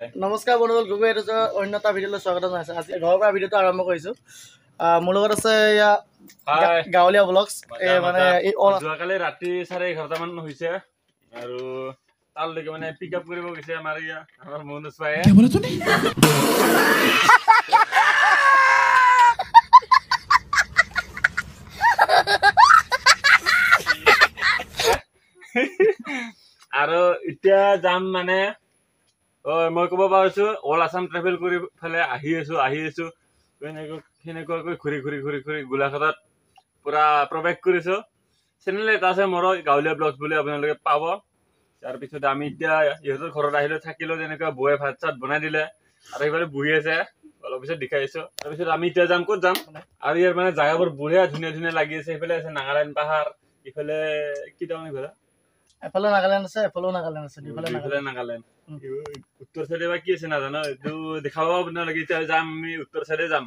নমস্কাৰ বন্ধুসকল, গগৈ এইটো অন্য এটা ভিডিঅ'লৈ স্বাগত জনাইছোঁ। আজি ঘৰৰ পৰা ভিডিঅ'টো আৰম্ভ কৰিছোঁ। মোৰ লগত আছে এয়া গাঁৱলীয়া ব্লগছ। মানে যোৱাকালি ৰাতি 11:30 মান হৈছে আৰু তালৈকে মানে পিক আপ কৰিব গৈছে আমাৰ মনুজ ভাইয়ে। আৰু এতিয়া যাম মানে মই ক'ব পাৰিছো অল আছাম ট্ৰেভেল কৰি পেলাই আহি আছো সেনেকুৱাকৈ ঘূৰি গোলাঘাটত পুৰা প্ৰৱেশ কৰিছো। চেনেল এটা আছে মোৰ গাঁৱলীয়া ব্লগছ বুলি, আপোনালোকে পাব। তাৰপিছত আমি এতিয়া ইহঁতৰ ঘৰত আহিলো, থাকিলো, যেনেকুৱা বৌয়ে ভাত চাত বনাই দিলে আৰু সেইফালে বহি আছে, অলপ পিছত দেখাইছো। তাৰপিছত আমি এতিয়া যাম, ক'ত যাম আৰু ইয়াৰ মানে জাগাবোৰ বঢ়িয়া ধুনীয়া লাগি আছে। সেইফালে আছে নাগালেণ্ড পাহাৰ, ইফালে কি টাউন ইফালে এফালে নাগালেণ্ড আছে, এফালেও নাগালেণ্ড আছে, নাগালেণ্ড। উত্তৰ চাইডে বা কি আছে নাজানো, এইটো দেখাব আপোনালোকে। এতিয়া যাম, আমি উত্তৰ চাইডে যাম।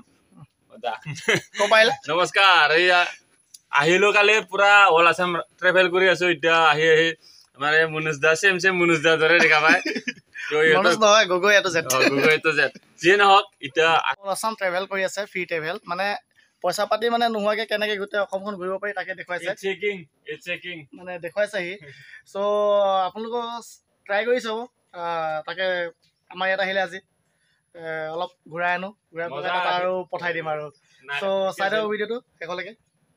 নমস্কাৰ, এইয়া আহিলো কালি, পুৰা অল আছাম ট্ৰেভেল কৰি আছো। এতিয়া আহি আমাৰ এই মনুজ দা, চেম মনুজ দাৰ দৰে দেখা পায়। গগৈ যিয়ে নহওক, এতিয়া অল আছাম ট্ৰেভেল কৰি আছে, ফ্ৰী ট্ৰেভেল। মানে পইচা পাতি মানে নোহোৱাকে কেনেকে গোটেই অসমখন ঘূৰিব পাৰি তাকে দেখুৱাইছে, মানে দেখুৱাইছে সি। চ' আপোনালোকক ট্ৰাই কৰি চাব। তাকে আমাৰ ইয়াত আহিলে আজি অলপ ঘূৰাই আনো, ঘূৰাই আৰু পঠাই দিম আৰু। চ' চাই থাকক ভিডিঅ'টো শেষলৈকে।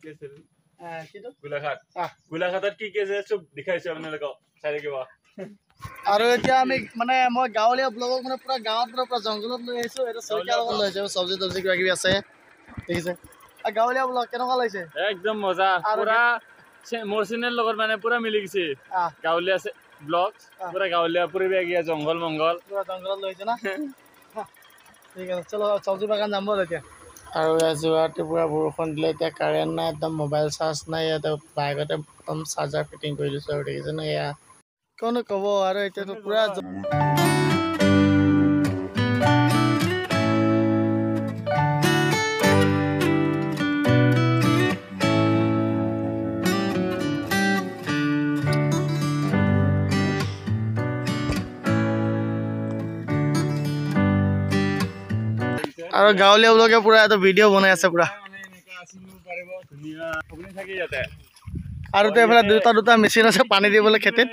গোলাঘাটত কি আছে চব দেখাইছো আপোনালোকক, চাই থাকিব। আৰু এতিয়া আমি মানে মই গাঁৱলীয়া ব্লগক মানে পুৰা গাঁৱত মানে পুৰা জংঘলত লৈ আহিছো। এইটো চৈকিয়া লগত লৈ আহিছো, চব্জি তব্জি কিবা কিবি আছে, দেখিছে। গাঁৱলীয়া ব্লগ কেনেকুৱা লাগিছে? একদম মজা, পুৰা মোৰ চেনেল লগত মানে পুৰা মিলি গৈছে। গাঁৱলীয়া ব্লগ, পুৰা গাঁৱলীয়া পৰিৱেশ, জংঘল মংগল, পুৰা জংঘলত লৈ আহিছে না। ঠিক আছে, চলো চব্জি বাগান যাম ব'ল এতিয়া। আৰু যোৱাতে পুৰা বৰষুণ দিলে, এতিয়া কাৰেণ্ট নাই, একদম মোবাইল চাৰ্জ নাই। ইয়াতে বাইকতে একদম চাৰ্জাৰ ফিটিং কৰি দিছোঁ আৰু দেখিছে ন, এয়া কনো ক'ব। আৰু এতিয়াতো পুৰা আৰু গাঁৱলীয়া ব্লগে পুৰা এটা ভিডিঅ' বনাই আছে পুৰা। আৰু এইফালে দুটা মেচিন আছে পানী দিবলৈ খেতিত।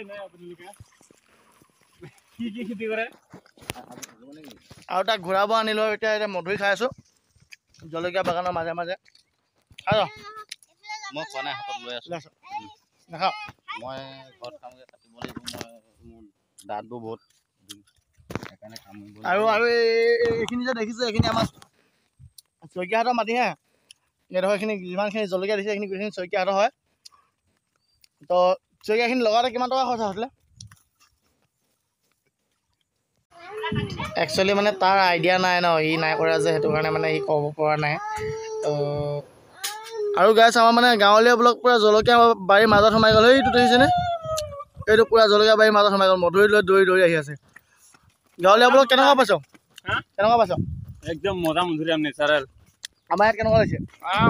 আৰু তাক ঘূৰাব আনিলো। এতিয়া মধুৰি খাই আছো জলকীয়া বাগানৰ মাজে মাজে। মই খোৱা নাই, হাতত লৈ আছো। নাখাওঁ, মই ঘৰত কামকে কাটিব লাগিব, মোৰ দাঁতবোৰ বহুত সেইকাৰণে কাম। আৰু এইখিনি যে দেখিছে, এইখিনি আমাৰ শইকীয়াহঁতৰ মাটি হে। এইডোখৰ এইখিনি যিমানখিনি জলকীয়া দিছে, এইখিনি গোটেইখিনি শইকীয়াহঁতৰ হয়। তো শইকীয়াখিনি লগাওঁতে কিমান টকা খৰচ হৈছিলে? একচুৱেলি মানে তাৰ আইডিয়া নাই ন, ই নাই কৰা যে, সেইটো কাৰণে মানে ই ক'ব পৰা নাই। তো আৰু গাইছ, আমাৰ মানে গাঁৱলীয়া ব্লগ পুৰা জলকীয়া বাৰীৰ মাজত সোমাই গ'ল। এইটো দেখিছেনে? এইটো পুৰা জলকীয়া বাৰীৰ মাজত সোমাই গ'ল, মধুৰি লৈ দৌৰি আহি আছে। গাঁৱলীয়া ব্লগ কেনেকুৱা পাইছ? একদম মজা, মধুৰিআম নেচাৰেল। আমাৰ ইয়াত কেনেকুৱা লাগিছে?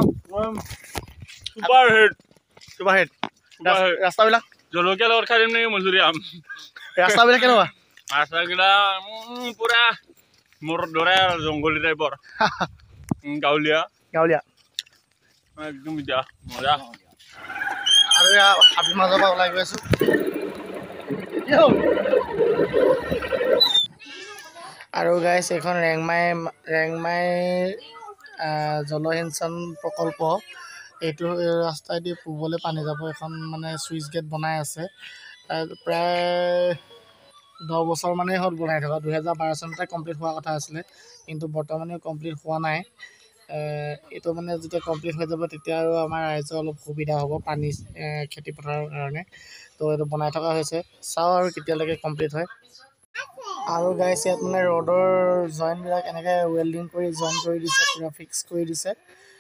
Super hit. ৰাস্তাবিলাক জলকীয়া লগত খাই দিম নেকি মধুৰিআম? ৰাস্তাবিলাক কেনেকুৱা? ৰাস্তাবিলাক পুৰা মোৰ দৰে জংঘলী টাইপৰ। গাঁৱলীয়া একদম মজা। আৰু হাবিৰ মাজৰ পৰা ওলাই গৈ আছো। আৰু গাইছ, এইখন ৰেংমাই জলসিঞ্চন প্ৰকল্প। এইটো ৰাস্তাইদি পূবলৈ পানী যাব। এখন মানে চুইচ গেট বনাই আছে। প্ৰায় 10 বছৰ মানেই হ'ল বনাই থকা। 2012 চনতে কমপ্লিট হোৱা কথা আছিলে, কিন্তু বৰ্তমানে কমপ্লিট হোৱা নাই। এইটো মানে যেতিয়া কমপ্লিট হৈ যাব, তেতিয়া আৰু আমাৰ ৰাইজৰ অলপ সুবিধা হ'ব পানী খেতি পথাৰৰ কাৰণে। তো এইটো বনাই থকা হৈছে, চাওঁ আৰু কেতিয়ালৈকে কমপ্লিট হয়। আৰু গাইছ, ইয়াত মানে ৰ'ডৰ জইনবিলাক এনেকৈ ৱেল্ডিং কৰি জইন কৰি দিছে, পুৰা ফিক্স কৰি দিছে।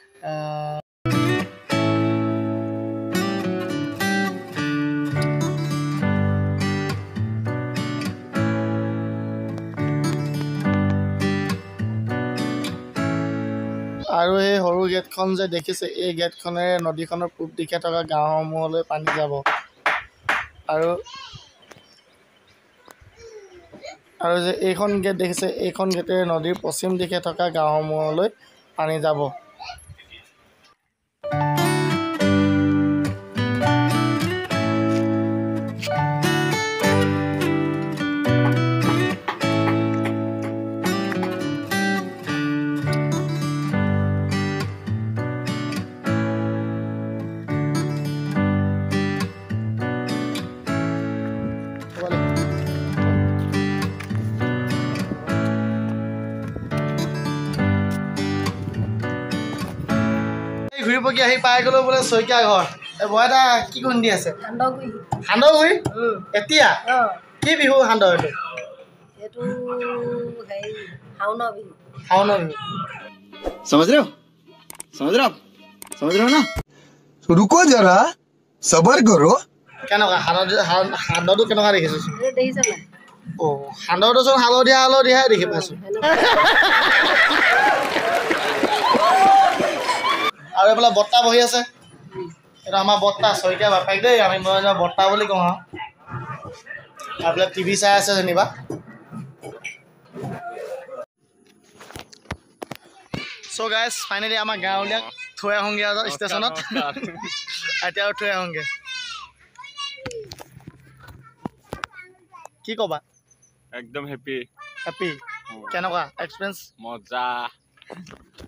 আৰু এই সৰু গেটখন যে দেখিছে, এই গেটখনেৰে নদীখনৰ পূব দিশে থকা গাঁওসমূহলৈ পানী যাব। আৰু আৰু যে এইখন গেট দেখিছে, এইখন গেটেৰে নদীৰ পশ্চিম দিশে থকা গাঁওসমূহলৈ পানী যাব। ঘূৰি পকি আহি পাই গ'লো বোলে শইকীয়া ঘৰ। এই বৰদা কি খুন্দি আছে? সান্দহগুৰি। এতিয়া কি বিহু সান্দহ এইটো? এইটো হেৰি শাওণৰ বিহু। শাওণৰ বিহু। समझ रहे हो ना रुको जरा सबर करो। কেনেকুৱা সান্দহটো কেনেকুৱা দেখিছোঁ? এই দেখিছ নাই? অঁ সান্দহটো চোন হালধীয়াহে দেখি পাইছোঁ। আৰু এইফালে বৰ্তা বহি আছে। এইটো আমাৰ বৰ্তা শইকীয়া বাপেক দেই, মই বৰ্তা বুলি কওঁ আৰু এইফালে টিভি চাই আছে যেনিবা। চ' গাইজ ফাইনেলি আমাৰ গাঁৱলীয়াক থৈ আহোঁগৈ আৰু ষ্টেচনত। এতিয়া আৰু থৈ আহোঁগৈ। কি ক'বা? একদম হেপী হেপী। কেনেকুৱা এক্সপিৰিয়েঞ্চ? মজা।